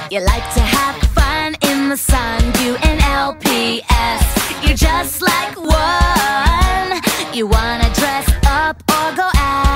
You like to have fun in the sun, you and LPS. You're just like one. You wanna dress up or go out.